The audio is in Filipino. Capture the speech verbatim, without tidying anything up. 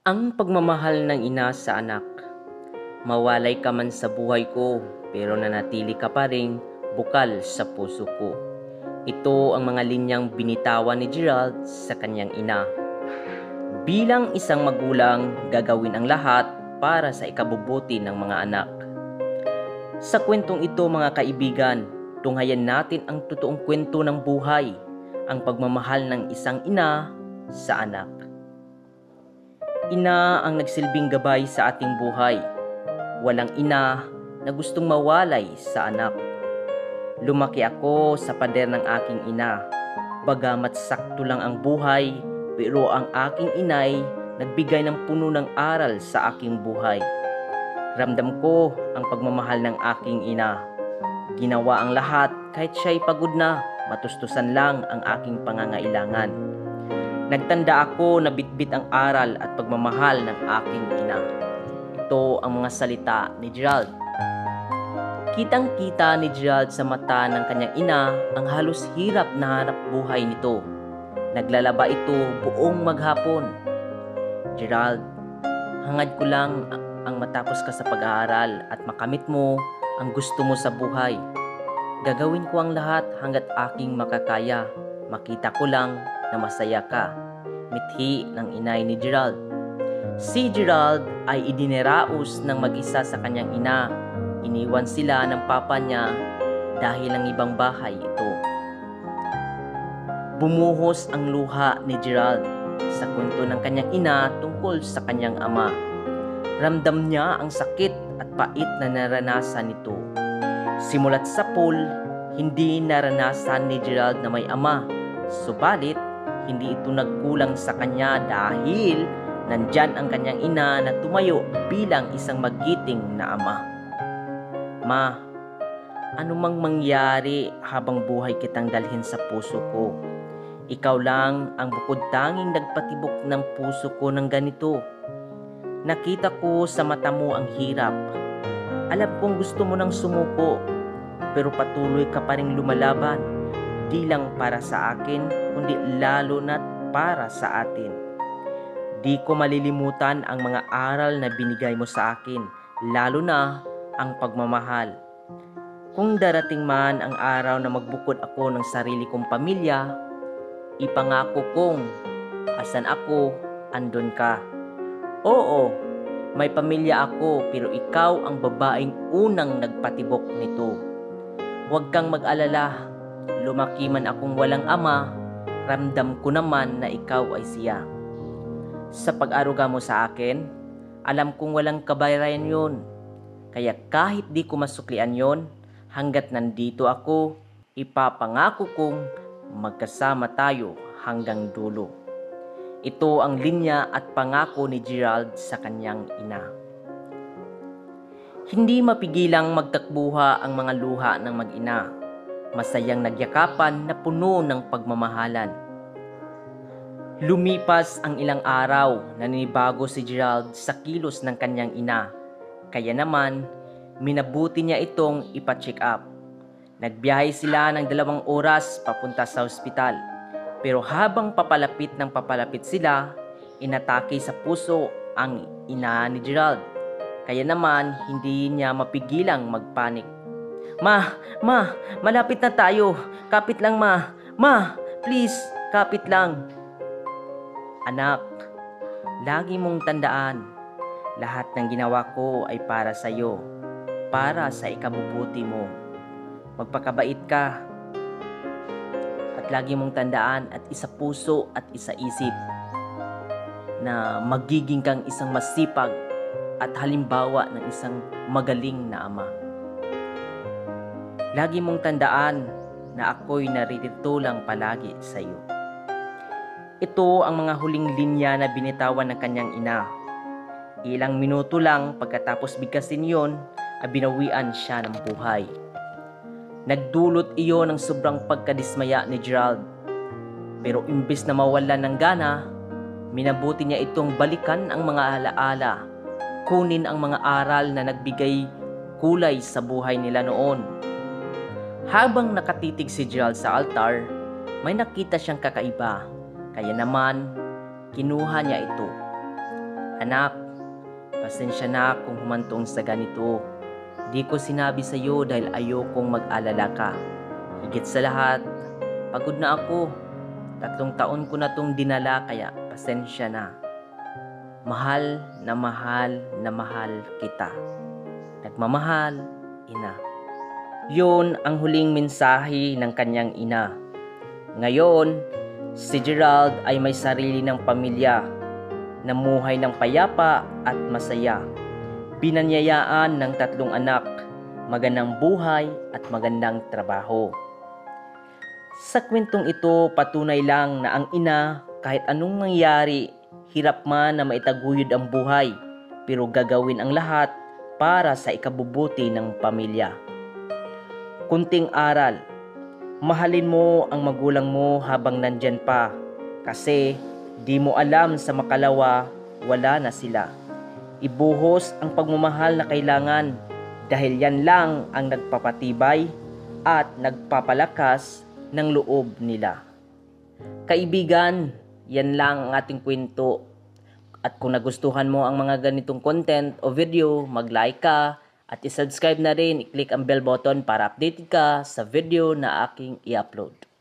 Ang pagmamahal ng ina sa anak. Mawalay ka man sa buhay ko, pero nanatili ka pa ring bukal sa puso ko. Ito ang mga linyang binitawan ni Gerald sa kanyang ina. Bilang isang magulang, gagawin ang lahat para sa ikabubuti ng mga anak. Sa kwentong ito, mga kaibigan, tunghayan natin ang totoong kwento ng buhay, ang pagmamahal ng isang ina sa anak. Ina ang nagsilbing gabay sa ating buhay. Walang ina na gustong mawalay sa anak. Lumaki ako sa pader ng aking ina. Bagamat sakto lang ang buhay, pero ang aking inay nagbigay ng puno ng aral sa aking buhay. Ramdam ko ang pagmamahal ng aking ina. Ginawa ang lahat kahit siya'y pagod na, matustusan lang ang aking pangangailangan. Nagtanda ako na bitbit ang aral at pagmamahal ng aking ina. Ito ang mga salita ni Gerald. Kitang-kita ni Gerald sa mata ng kanyang ina ang halos hirap na hanap buhay nito. Naglalaba ito buong maghapon. Gerald, hangad ko lang ang matapos ka sa pag-aaral at makamit mo ang gusto mo sa buhay. Gagawin ko ang lahat hanggat aking makakaya. Makita ko lang na masaya ka. Mithi ng inay ni Gerald. Si Gerald ay idineraos ng mag-isa sa kanyang ina. Iniwan sila ng papa niya dahil ang ibang bahay ito. Bumuhos ang luha ni Gerald sa kwento ng kanyang ina tungkol sa kanyang ama. Ramdam niya ang sakit at pait na naranasan nito. Simulat sa pool, hindi naranasan ni Gerald na may ama. Subalit, hindi ito nagkulang sa kanya dahil nandyan ang kanyang ina na tumayo bilang isang magiting na ama. Ma, anumang mangyari habang buhay kitang dalhin sa puso ko. Ikaw lang ang bukod tanging nagpatibok ng puso ko ng ganito. Nakita ko sa mata mo ang hirap. Alam kong gusto mo nang sumuko, pero patuloy ka pa ring lumalaban. Di lang para sa akin, kundi lalo na't para sa atin. Di ko malilimutan ang mga aral na binigay mo sa akin, lalo na ang pagmamahal. Kung darating man ang araw na magbukod ako ng sarili kong pamilya, ipangako kong asan ako, andun ka. Oo, may pamilya ako, pero ikaw ang babaeng unang nagpatibok nito. Huwag kang mag-alala, lumaki man akong walang ama, ramdam ko naman na ikaw ay siya. Sa pag-aruga mo sa akin, alam kong walang kabayaran yon. Kaya kahit di ko masuklian yon, hanggat nandito ako, ipapangako kong magkasama tayo hanggang dulo. Ito ang linya at pangako ni Gerald sa kanyang ina. Hindi mapigilang magtakbuha ang mga luha ng mag-ina. Masayang nagyakapan na puno ng pagmamahalan. Lumipas ang ilang araw, naninibago si Gerald sa kilos ng kanyang ina. Kaya naman, minabuti niya itong ipa-check up. Nagbiyahe sila ng dalawang oras papunta sa ospital. Pero habang papalapit ng papalapit sila, inatake sa puso ang ina ni Gerald. Kaya naman, hindi niya mapigilang magpanik. Ma, ma, malapit na tayo. Kapit lang, ma. Ma, please, kapit lang. Anak, lagi mong tandaan, lahat ng ginawa ko ay para sa iyo, para sa ikabubuti mo. Magpakabait ka. At lagi mong tandaan at isa puso at isa isip na magiging kang isang masipag at halimbawa ng isang magaling na ama. Lagi mong tandaan na ako'y naririto lang palagi sa iyo. Ito ang mga huling linya na binitawan ng kanyang ina. Ilang minuto lang pagkatapos bigkasin yon, ay binawian siya ng buhay. Nagdulot iyon ng sobrang pagkadismaya ni Gerald. Pero imbes na mawalan ng gana, minabuti niya itong balikan ang mga alaala, kunin ang mga aral na nagbigay kulay sa buhay nila noon. Habang nakatitig si Gerald sa altar, may nakita siyang kakaiba. Kaya naman, kinuha niya ito. Anak, pasensya na kung humantong sa ganito. Di ko sinabi sa iyo dahil ayokong mag-alala ka. Higit sa lahat, pagod na ako. Tatlong taon ko na tong dinala kaya pasensya na. Mahal na mahal na mahal kita. Nagmamahal, ina. Yun ang huling mensahe ng kanyang ina. Ngayon, si Gerald ay may sarili ng pamilya, namuhay ng payapa at masaya. Pinanyayaan ng tatlong anak, magandang buhay at magandang trabaho. Sa kwentong ito, patunay lang na ang ina, kahit anong mangyari, hirap man na maitaguyod ang buhay, pero gagawin ang lahat para sa ikabubuti ng pamilya. Kunting aral, mahalin mo ang magulang mo habang nandyan pa, kasi di mo alam sa makalawa, wala na sila. Ibuhos ang pagmamahal na kailangan dahil yan lang ang nagpapatibay at nagpapalakas ng loob nila. Kaibigan, yan lang ang ating kwento. At kung nagustuhan mo ang mga ganitong content o video, mag-like ka at isubscribe na rin, i-click ang bell button para updated ka sa video na aking i-upload.